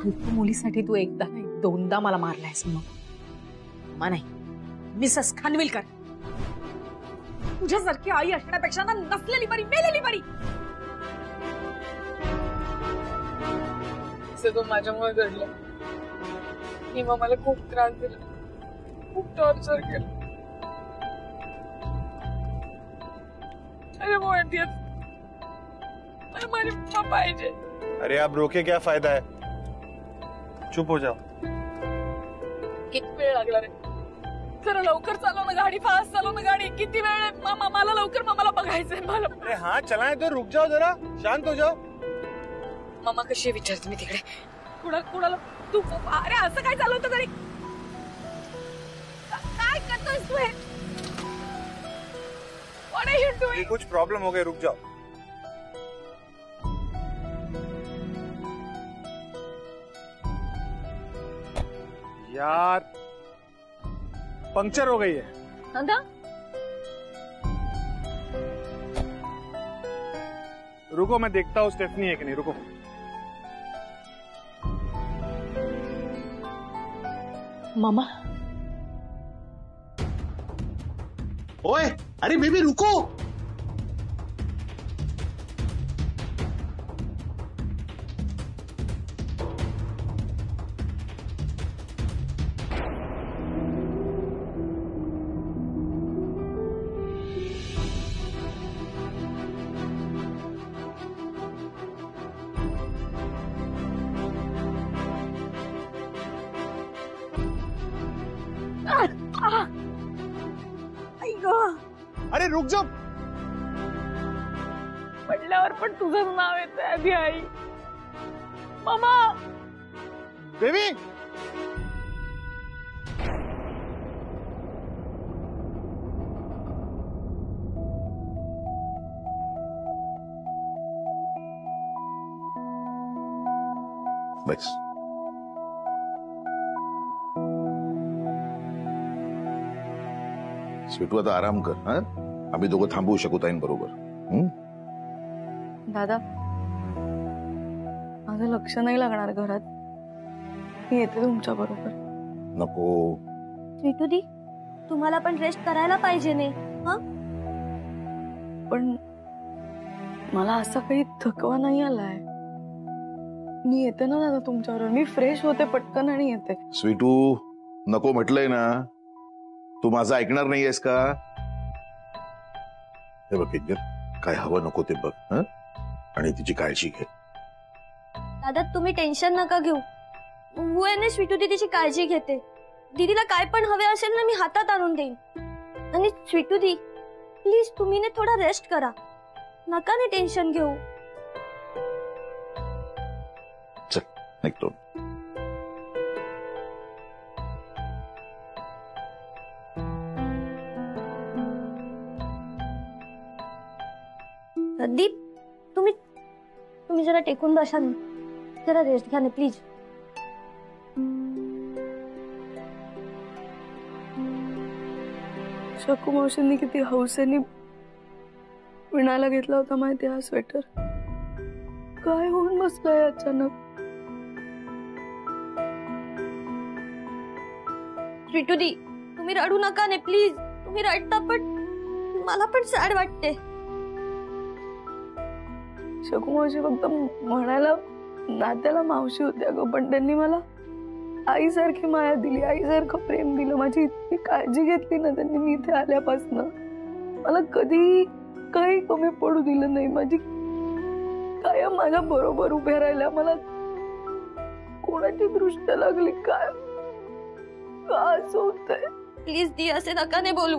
फालतू मुलीसाठी तू एकदा नाही दोनदा मला मारलायस. मग नाही मिसेस खानविलकर, तुझ्यासारखी आई असण्यापेक्षा ना नसलेली बरी, मेलेली बरी. तो माझ्यामुळे घडलं. हिमा मला खूप त्रास दिला, खूप टॉर्चर केलं. अरे हमारी मम्मा पाहिजे. अरे आप रोके क्या फायदा है, चुप हो जाओ. किती वेळ लागला रे? जरा लवकर चालव ना गाडी, फास्ट चालव ना गाडी. किती वेळ आहे मामा, मला लवकर मामाला बघायचंय मला. अरे हाँ चलाएं तो, रुक जाओ जरा, शांत हो जाओ. मामा कशी विचारते मी तिकडे कुणाला तू. अरे असं काय चालवतं तरी, काय करतोयस तू? What are you doing? ये कुछ प्रॉब्लम हो गई, रुक जाओ. यार पंक्चर हो गई है. नंदा रुको मैं देखता हूँ स्टेफनी है कि नहीं. रुको. मामा. ओए अरे बेबी रुको. अरे रुक जाओ. पडल्यावर पण तुझंच नाव येत आधी आई. मामा बेबी. बस स्वीटू आता आराम कर. हा आम्ही दोघं थांबवू शकू ताईंबरोबर. दादा माझं लक्ष नाही लागणार घरात, मी येते तुमच्या बरोबर. नको स्वीटू दी, तुम्हाला पण रेस्ट करायला पाहिजे नाही. हा पण मला असा काही थकवा नाही आलाय. मी येते ना दादा तुमच्याबरोबर, मी फ्रेश होते पटकन आणि येते. स्वीटू नको म्हटलंय ना, तू माझं ऐकणार नाहीयेस का? हे बघ इंजन, काय हवं नको ते बघ. हं आणि तिची काळजी घे. दादा तुम्ही टेन्शन नका घेऊ, मुळेने स्वीटू दीदीची काळजी घेते. दीदीला काय पण हवे असेल ना मी हातात आणून देईन. आणि स्वीटू दी प्लीज तुम्ही ने थोडा रेस्ट करा, नका ने टेन्शन घेऊ. चल निघतो. दीप तुम्ही जरा टेकून बसा ना, जरा रेस्ट घ्या ना प्लीज. शकू मावशींनी किती हौसेने विणायला घेतला होता माहिती हा स्वेटर. काय होऊन बसलाय अचानक. स्वीटू दी तुम्ही रडू नका ने प्लीज. तुम्ही रडता पण मला पण सॅड वाटते. शकू मावशी फक्त म्हणायला नात्याला मावशी होत्या ग, पण त्यांनी मला आईसारखी माया दिली, आईसारखं प्रेम दिलं. माझी इतकी काळजी घेतली ना त्यांनी मी इथे आल्यापासून. मला कधी काही कमी पडू दिलं नाही. माझी कायम माझ्या बरोबर उभ्या राहिल्या. मला कोणाची दृष्ट लागली काय असं होतंय. प्लीज दी असे नका ने बोलू.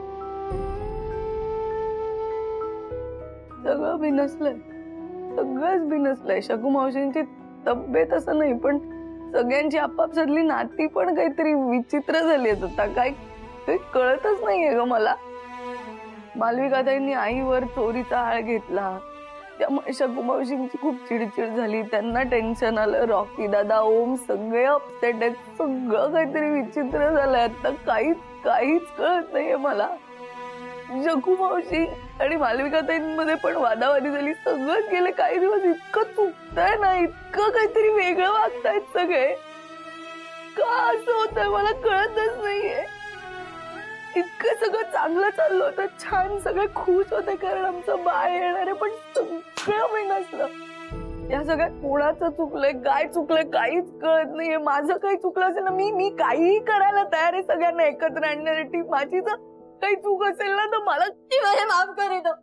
सगळं बिनसलंय, सगळंच बिनसलंय. शकू मावशींची तब्येत असं नाही, पण सगळ्यांची आपापसातली नाती पण काहीतरी विचित्र झाली आहेत आता. काही कळतच नाहीये ग मला. मालविकाताईंनी आईवर चोरीचा आळ घेतला, त्यामुळे शकू मावशींची खूप चिडचिड झाली. त्यांना टेन्शन आलं. रॉकी दादा, ओम सगळे अपसेट आहेत. सगळं काहीतरी विचित्र झालंय आता. काहीच कळत नाहीये मला. जगू मावशी आणि मालविकाताईंमध्ये पण वादावादी झाली, सगळंच गेले काही दिवस. इतकं चुकतंय ना, इतकं काहीतरी वेगळं वागतायत सगळे. का असं होतंय मला कळतच नाहीये. इतकं सगळं चांगलं चाललं होतं, छान, सगळे खुश होते कारण आमचं बाळ येणार आहे, पण सगळं मी नसलं. या सगळ्यात कोणाचं चुकलंय, काय चुकलंय काहीच कळत नाहीये. माझं काही चुकलं असेल ना, मी काहीही करायला तयार आहे सगळ्यांना एकत्र आणण्यासाठी. माझी जर काही चूक असेल ना तर मला મને માફ કરી દો,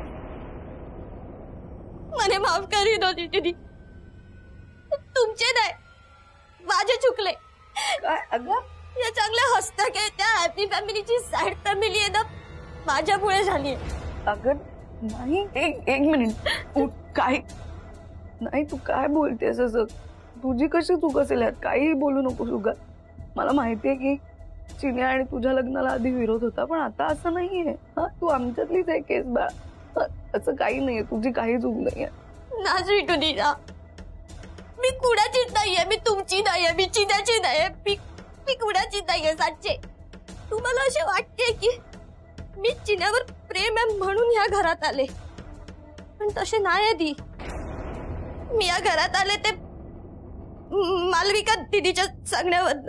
મને માફ કરી દો दीदी. तुमचे नाही, माझे चुकले. काय अगं या चांगल्या हसता खेळत्या हॅपी फॅमिलीची सॅड फॅमिली आहे ना, माझ्यामुळे झाली. अगं नाही, एक मिनिट. काय नाही, तू काय बोलतेस असं? तुझी कशी चूक असेल यात? काही बोलू नको सुगा. मला माहितीये की चिन्या आणि तुझ्या लग्नाला आधी विरोध होता, पण आता असं नाहीये. हा, तू आमच्यातलीच आहे केस बाळ. असं काही नाहीये, तुझी काही चूक नाहीये. ना स्वीटू दीदा, मी कुणाचीच नाहीये. मी तुमची नाहीये, मी चिन्याची नाहीये, मी कुणाची नाहीये. साचे तुम्हाला असे वाटते की मी चिन्यावर प्रेम आहे म्हणून या घरात आले, पण तसे नाही दी. मी या घरात आले ते मालविका दीदीच्या सांगण्यावर.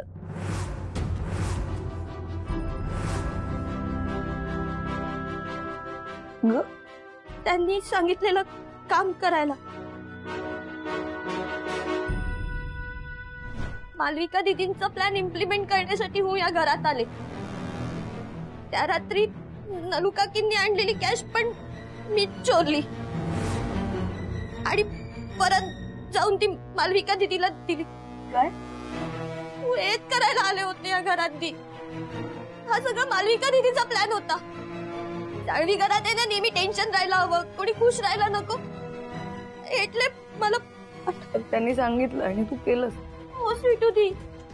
त्यांनी सांगितलेलं काम करायला. मालविका दीदींचा प्लॅन इम्प्लिमेंट करण्यासाठी हो या घरात आले. त्या रात्री नलू काकींनी आणलेली कॅश पण मी चोरली आणि परत जाऊन ती मालविका दीदीला दिली. काय हेच करायला आले होते या घरात दी. हा सगळा मालविका दीदीचा प्लॅन होता. चांगली घरात आहे ना, नेहमी टेन्शन राहायला हवं, कोणी खुश राहायला नको. એટલે मला त्यांनी सांगितलं आणि तू केलंस. हो स्वीटू दी,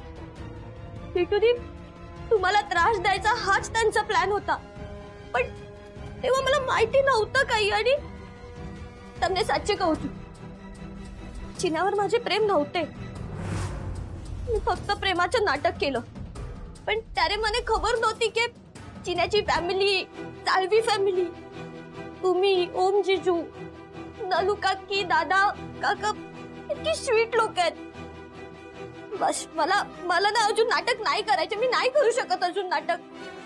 तुम्हाला त्रास द्यायचा हाच त्यांचा प्लॅन होता, पण तेव्हा मला माहिती नव्हतं काही. आणि તમને સાચે કહું છું, चिन्यावर माझे प्रेम नव्हते. मी फक्त प्रेमाचं नाटक केलं. पण त्यारे મને खबर नव्हती की चिन्याची फॅमिली, साळवी फॅमिली, तुम्ही, ओम जीजू, नलू काकी, दादा, काका इतकी स्वीट लोक आहेत. बस मला ना अजून नाटक नाही करायचे. मी नाही करू शकत अजून नाटक.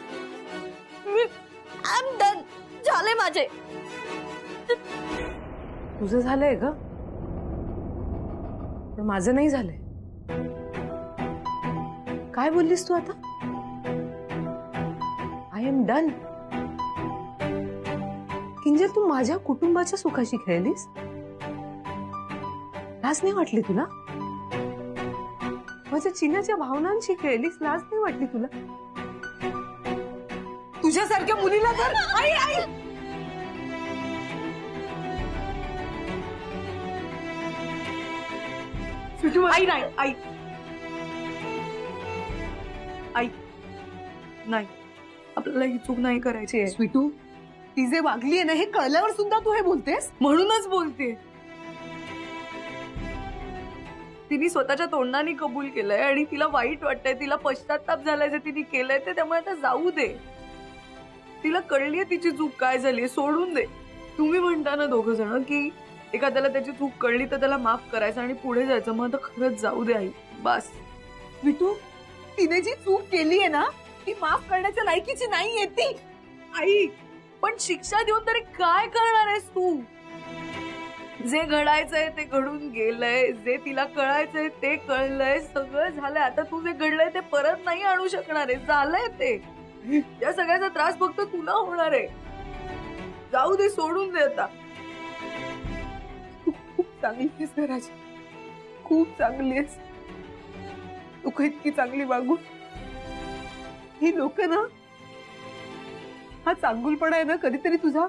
I am done. झाले माझे. तुझं झालंय ग, पण माझं नाही झालंय. काय बोललीस तू आता? I am done. किंजल, तू माझ्या कुटुंबाच्या सुखाशी खेळलीस? लाज नाही वाटली तुला? माझ्या चिन्याच्या भावनांशी खेळलीस, लाज नाही वाटली तुला? तुझ्यासारख्या मुलीला तर आई आई आई नाही, आई आई नाही, आपल्याला ही चूक नाही करायची आहे. स्वीटू, ती जे वागली आहे ना, हे कळल्यावर सुद्धा तू हे बोलतेस? म्हणूनच बोलते. तिने स्वतःच्या तोंडाने कबूल केलंय आणि तिला वाईट वाटतंय, तिला पश्चाताप झालाय जे तिने केलंय ते. त्यामुळे आता जाऊ दे. तिला कळलीये तिची चूक काय झाली, सोडून दे. तुम्ही म्हणता ना दोघं जण की एखाद्याला त्याची चूक कळली तर त्याला माफ करायचं आणि पुढे जायचं. मग आता खरंच जाऊ दे आई, बस. स्वीटू, तिने जी चूक केली आहे ना, ती माफ करण्याच्या लायकीची नाहीये ती. आई, पण शिक्षा देऊन तरी काय करणार आहेस तू? जे घडायचंय ते घडून गेलंय, जे तिला कळायचंय ते कळलंय, सगळं झालंय. आता तू जे घडलंय ते परत नाही आणू शकणार आहे. झालंय ते. या सगळ्याचा त्रास फक्त तुला होणार आहे. जाऊ दे, सोडून दे आता. खूप चांगली आहेस घराची, खूप चांगली आहेस तू. इतकी चांगली वागून ही लोक ना, हा चांगुलपणा आहे ना, कधीतरी तुझा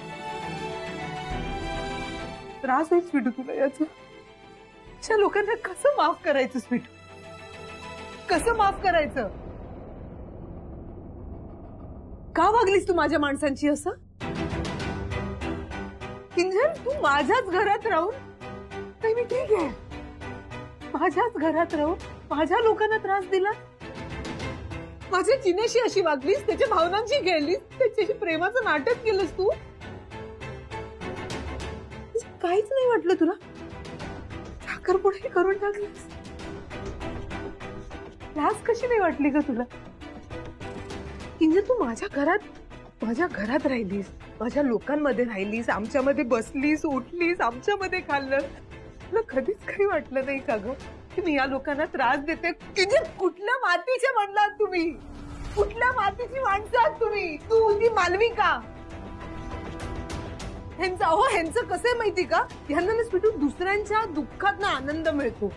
त्रास होईल स्वीटू तुला. याचं अशा लोकांना कसं माफ करायचं स्वीटू? कसं माफ करायचं? का वागलीस तू माझ्या माणसांची असं? किंजल, तू माझ्याच घरात राहून, नाही मी ठीक आहे, माझ्याच घरात राहून माझ्या लोकांना त्रास दिला. माझ्या चिन्याशी अशी वागलीस, त्याच्या भावनांशी खेळलीस, त्याच्याशी प्रेमाचं नाटक केलंस तू. काहीच नाही वाटलं तुला? साखरपुडा करून टाकलीस. लाज कशी नाही वाटली का तुला? इंज तू माझ्या घरात राहिलीस, माझ्या लोकांमध्ये राहिलीस, आमच्यामध्ये बसलीस, उठलीस, आमच्यामध्ये खाल्लं. तुला कधीच काही वाटलं नाही का ग की मी या लोकांना त्रास देते? कुठल्या मातीचे म्हणलात तुम्ही? कुठल्या मातीची माणसं आहात तुम्ही? तू ती मालविका. ह्यांचं कसं आहे माहिती का? ह्यांना ना स्वीटू दुसऱ्यांच्या दुःखात ना आनंद मिळतो.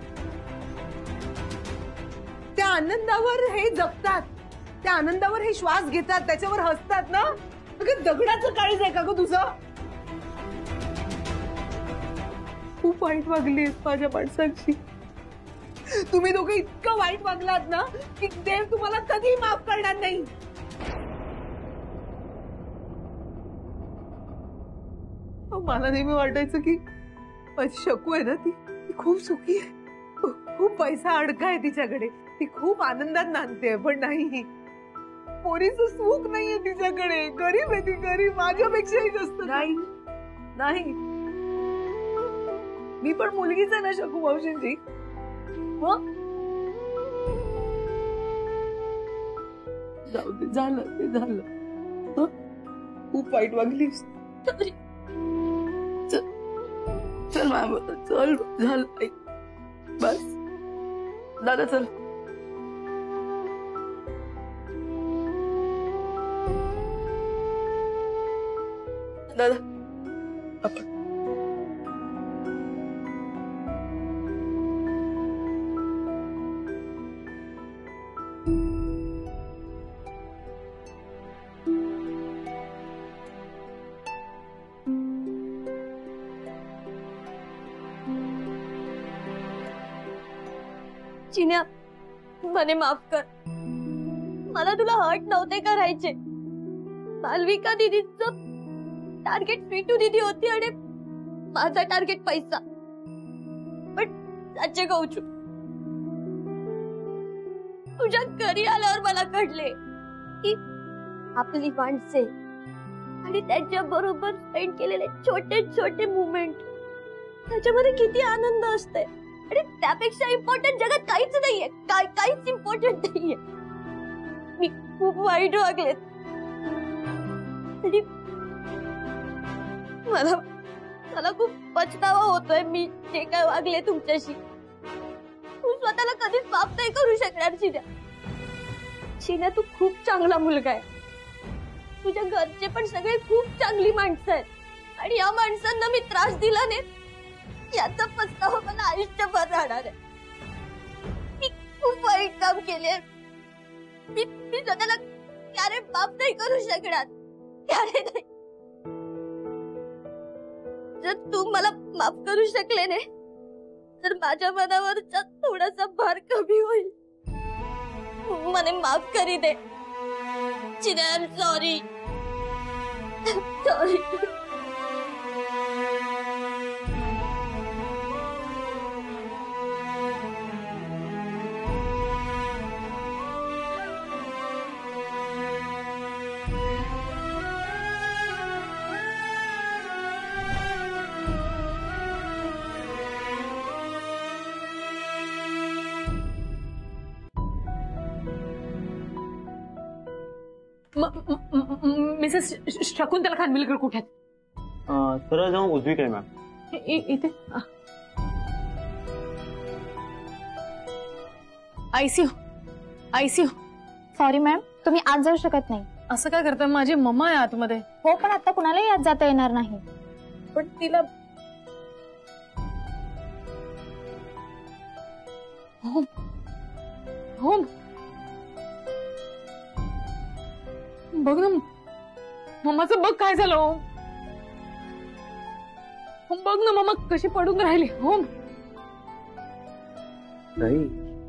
त्या आनंदावर हे जगतात, त्या आनंदावर हे श्वास घेतात, त्याच्यावर हसतात ना. अगं दगडाचं काळीज आहे का ग तुझं? खूप वाईट वागलीस माझ्या माणसांशी. तुम्ही दोघं इतकं वाईट वागलात ना की देव तुम्हाला कधी माफ करणार नाही. मला नेहमी वाटायचं की माझी शकू आहे ना, ती खूप सुखी आहे, खूप पैसा अडका आहे तिच्याकडे, ती खूप आनंदात नांदते. पण नाही, पोरीचं सुख नाहीये तिच्याकडे. गरीब आहे ती, गरीब, माझ्यापेक्षाही जास्त. नाही नाही, मी पण मुलगीच आहे ना शकू मावशींची. जाऊ दे, झालं ते झालं. खूप वाईट वागलीस. चल मामा, चल, झालं बस. दादा चल. दादा आपण चिन्या, मने माफ कर. मला तुला हर्ट नव्हते करायचे. मालविका दीदीचं टार्गेट स्वीटू दीदी होती आणि माझा टार्गेट पैसा. पण सच्चे कहू छू, तुझ्या घरी आल्यावर मला कळले की आपली माणसे आणि त्यांच्या बरोबर स्पेंड केलेले छोटे छोटे मुवमेंट, त्याच्यामध्ये किती आनंद असते. आणि त्यापेक्षा इम्पॉर्टंट जगात काहीच नाहीये, काहीच इम्पॉर्टंट नाहीये. मी खूप वाईट वागले. मला खूप पछतावा होतोय मी जे काय वागले तुमच्याशी. तू स्वतःला कधीच माफ नाही करू शकणार चिन्या. चिन्या, तू खूप चांगला मुलगा आहे. तुझ्या घरचे पण सगळे खूप चांगली माणसं आहेत आणि या माणसांना मी त्रास दिला नाही याचा पछतावा मला आयुष्यभर राहणार आहे. मी खूप वाईट काम केले. मी स्वतःला क्यारे माफ नाही करू शकणार, क्यारे नाही. जर तू मला माफ करू शकले नाही तर माझ्या मनावरचा थोडासा भार कमी होईल. मने माफ करी दे Chinya. I am sorry. Sorry. Mrs Shakuntala Khanvilkar कुठे आहेत? सरळ जाऊन उजवीकडे मॅम. इथे आयसीयू. सॉरी मॅम, तुम्ही आज जाऊ शकत नाही. असं काय करता? माझी मम्मा आहे आतमध्ये. हो, पण आता कुणालाही आज जाता येणार नाही. पण तिला होम बघ ना, मम्माचं बघ काय झालं. होम बघ ना, मम्मा कशी पडून राहिली. होम नाही,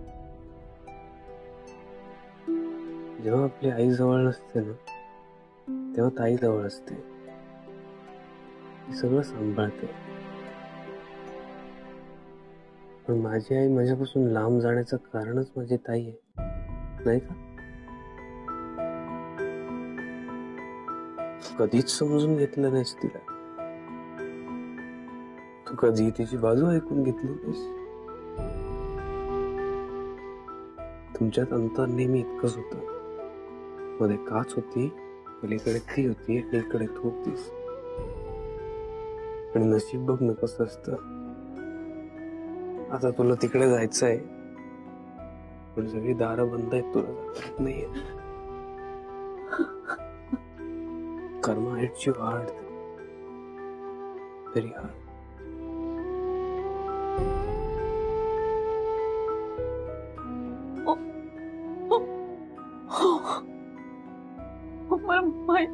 जेव्हा आपली आई जवळ नसते ना तेव्हा ताई जवळ असते. ती सगळं सांभाळते. पण माझी आई माझ्यापासून लांब जाण्याचं कारणच माझी ताई आहे, नाही का? कधीच समजून घेतलं नाहीस तिला. तू कधी तिची बाजू ऐकून घेतली नाहीस. तुमच्यात अंतर नेहमी इतकंच होतं. मध्ये काच होती, पलीकडे ती होती, इकडे तू होतीस. आणि नशीब बघ ना कसं असतं. आता तुला तिकडे जायचंय, पण सगळी दारं बंद आहेत, तुला जाता येत नाहीये. Karma hits you hard, very hard. मला माहित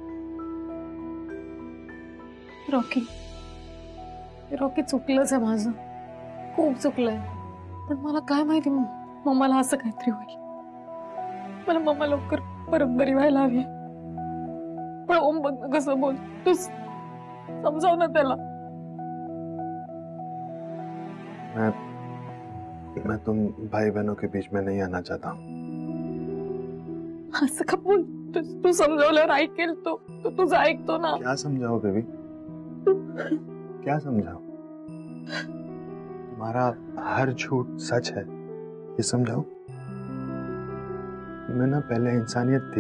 रॉकी चुकलंच आहे माझं, खूप चुकलंय. पण मला काय माहिती मम्माला असं काहीतरी होईल. मला मम्मा लवकर परत बरी व्हायला हवी. पण ओम बघ ना कसं बोल, तू समजाव ना त्याला. मैं तुम भाई बहनों के बीच में नहीं आना चाहता. असं का बोल, तू समजावल्यावर ऐकेल तो तुझं ऐकतो ना. क्या समझाओ बेबी, क्या समझाओ? तुम्हारा हर झूठ सच है, ये समझाओ. मैं ना पहले इंसानियत थी,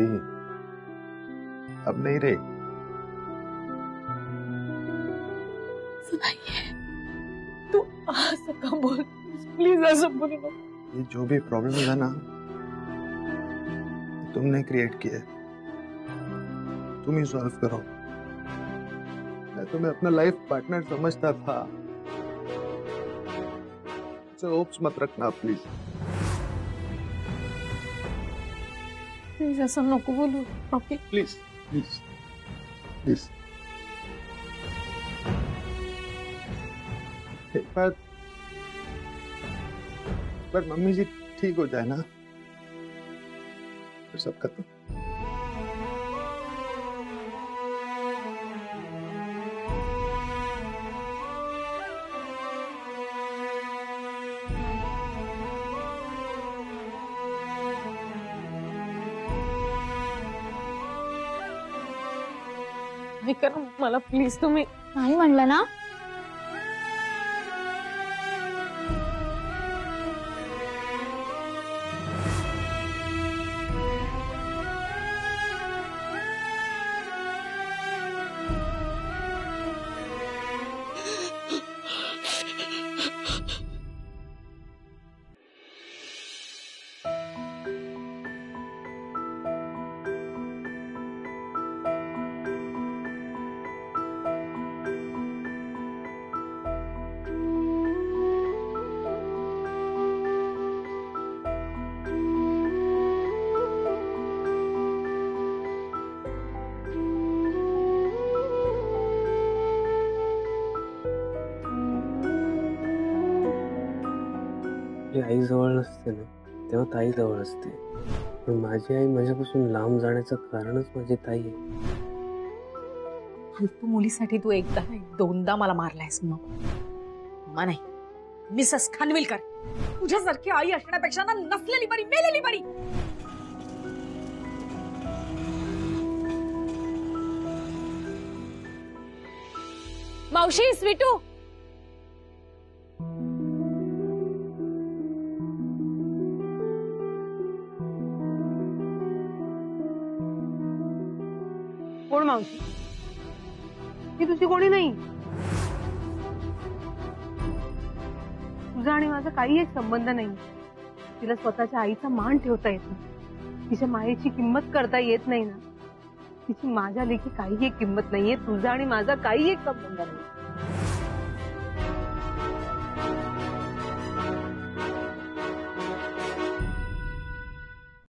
अब नहीं रही. तू असं का बोल, प्लीज असं बोल नको. ये जो भी प्रॉब्लम है ना, तुमने क्रिएट किया, तुम ही सॉल्व करो. मैं तुम्हें अपना लाइफ पार्टनर समझता था. होप्स मत रखना प्लीज. प्लीज असं नको बोलू रॉकी. Please please please. एक बार मम्मी जी ठीक हो जाए ना, फिर सब खत्म. ऐका ना मला प्लीज, तुम्ही नाही म्हणलं ना. आई जवळ नसते ना, तेव्हा ताई जवळ असते. पण माझी आई माझ्यापासून लांब जाण्याचं कारणच माझी ताई आहे. फालतू मुलीसाठी तू एकदा नाही दोनदा मला मारलायस. मग नाही, मिसेस खानविलकर, तुझ्यासारखी आई असण्यापेक्षा ना नसलेली बरी, मेलेली बरी. मावशी, स्वीटू. कोण मावशी? ती तुझी कोणी नाही. तुझा आणि माझा काही एक संबंध नाही. तिला स्वतःच्या आईचा मान ठेवता येत नाही, तिच्या मायेची किंमत करता येत नाही ना. तिची माझ्या लेखी काही एक किंमत नाहीये. तुझा आणि माझा काही एक संबंध नाही.